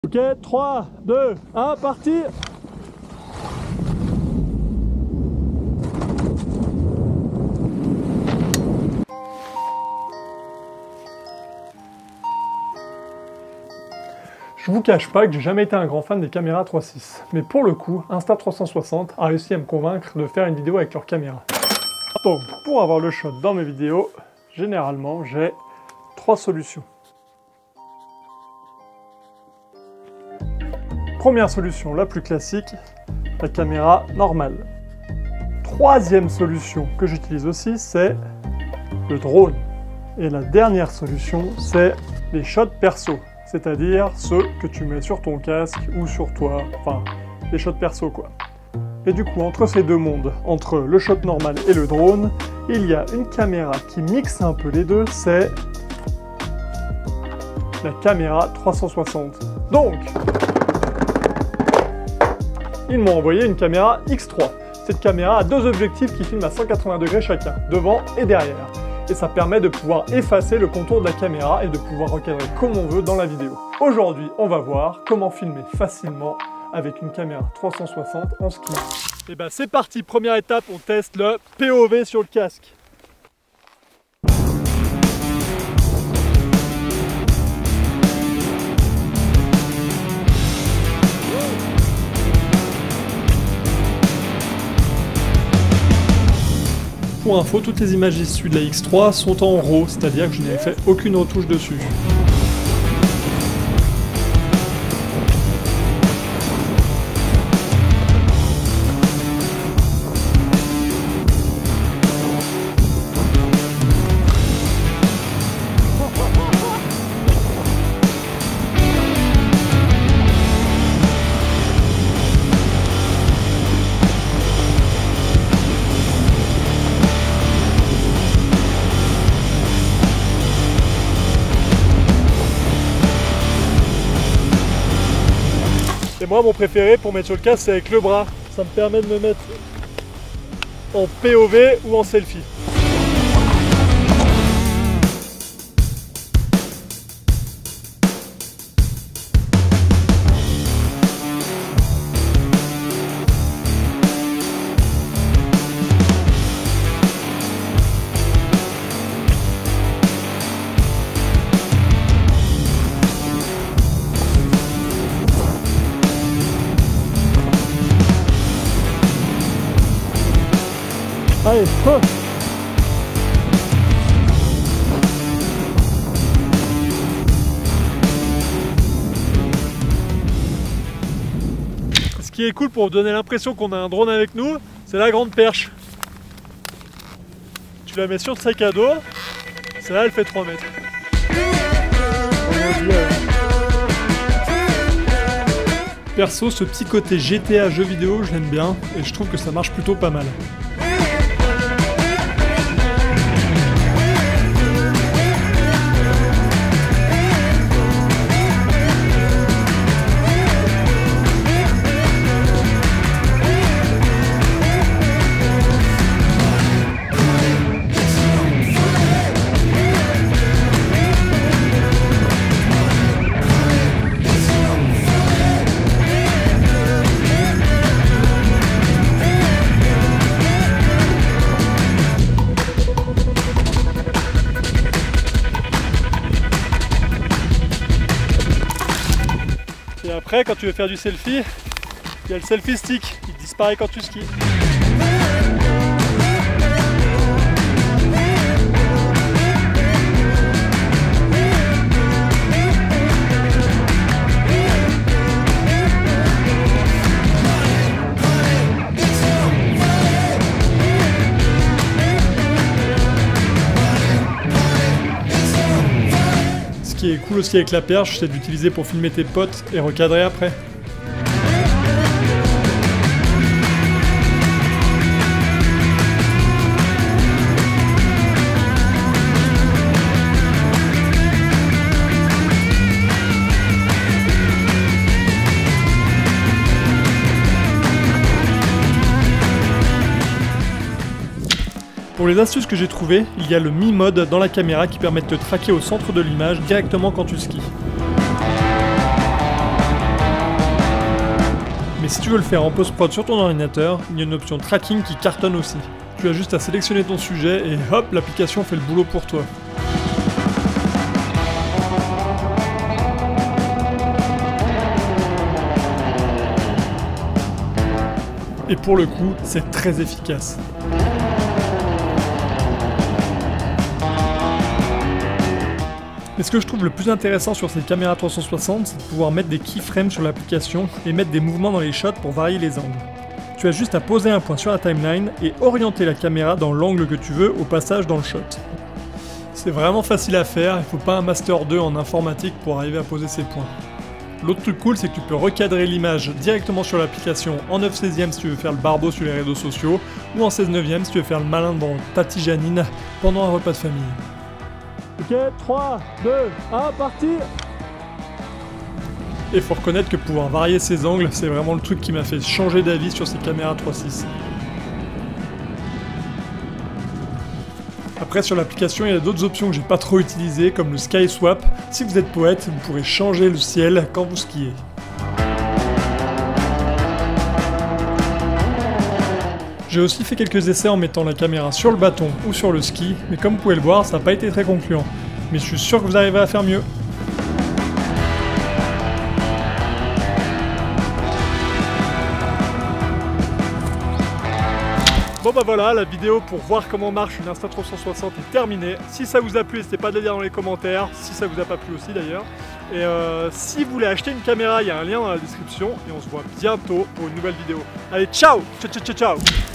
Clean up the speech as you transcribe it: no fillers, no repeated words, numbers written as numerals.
Ok, 3, 2, 1, parti! Je vous cache pas que j'ai jamais été un grand fan des caméras 3.6, mais pour le coup, Insta360 a réussi à me convaincre de faire une vidéo avec leur caméra. Donc, pour avoir le shot dans mes vidéos, généralement, j'ai 3 solutions. Première solution, la plus classique, la caméra normale. Troisième solution que j'utilise aussi, c'est le drone. Et la dernière solution, c'est les shots perso, c'est-à-dire ceux que tu mets sur ton casque ou sur toi, enfin, les shots perso quoi. Et du coup, entre ces deux mondes, entre le shot normal et le drone, il y a une caméra qui mixe un peu les deux, c'est la caméra 360. Donc, ils m'ont envoyé une caméra X3. Cette caméra a deux objectifs qui filment à 180 degrés chacun, devant et derrière. Et ça permet de pouvoir effacer le contour de la caméra et de pouvoir recadrer comme on veut dans la vidéo. Aujourd'hui, on va voir comment filmer facilement avec une caméra 360 en ski. Et ben c'est parti, première étape, on teste le POV sur le casque. Pour info, toutes les images issues de la X3 sont en RAW, c'est-à-dire que je n'ai fait aucune retouche dessus. Et moi, mon préféré pour mettre sur le casque, c'est avec le bras. Ça me permet de me mettre en POV ou en selfie. Allez, Ce qui est cool pour donner l'impression qu'on a un drone avec nous, c'est la grande perche. Tu la mets sur le sac à dos, celle-là elle fait 3 mètres. Perso, ce petit côté GTA jeu vidéo, je l'aime bien et je trouve que ça marche plutôt pas mal. Et après, quand tu veux faire du selfie, il y a le selfie stick qui disparaît quand tu skis. Ce qui est cool aussi avec la perche, c'est d'utiliser pour filmer tes potes et recadrer après. Pour les astuces que j'ai trouvées, il y a le Mi Mode dans la caméra qui permet de te traquer au centre de l'image directement quand tu skis. si tu veux le faire en post-prod sur ton ordinateur, il y a une option tracking qui cartonne aussi. Tu as juste à sélectionner ton sujet et hop, l'application fait le boulot pour toi. Et pour le coup, c'est très efficace. Mais ce que je trouve le plus intéressant sur cette caméra 360, c'est de pouvoir mettre des keyframes sur l'application et mettre des mouvements dans les shots pour varier les angles. Tu as juste à poser un point sur la timeline et orienter la caméra dans l'angle que tu veux au passage dans le shot. C'est vraiment facile à faire, il ne faut pas un Master 2 en informatique pour arriver à poser ces points. L'autre truc cool, c'est que tu peux recadrer l'image directement sur l'application en 9/16 si tu veux faire le barbeau sur les réseaux sociaux, ou en 16/9 si tu veux faire le malin devant Tati Janine pendant un repas de famille. Ok, 3, 2, 1, parti! Et faut reconnaître que pouvoir varier ses angles, c'est vraiment le truc qui m'a fait changer d'avis sur ces caméras 3.6. Après sur l'application, il y a d'autres options que j'ai pas trop utilisées, comme le Sky Swap. Si vous êtes poète, vous pourrez changer le ciel quand vous skiez. J'ai aussi fait quelques essais en mettant la caméra sur le bâton ou sur le ski, mais comme vous pouvez le voir, ça n'a pas été très concluant. Mais je suis sûr que vous arriverez à faire mieux. Bon bah voilà, la vidéo pour voir comment marche une Insta360 est terminée. Si ça vous a plu, n'hésitez pas à le dire dans les commentaires, si ça vous a pas plu aussi d'ailleurs. Et si vous voulez acheter une caméra, il y a un lien dans la description et on se voit bientôt pour une nouvelle vidéo. Allez, ciao, ciao, ciao, ciao.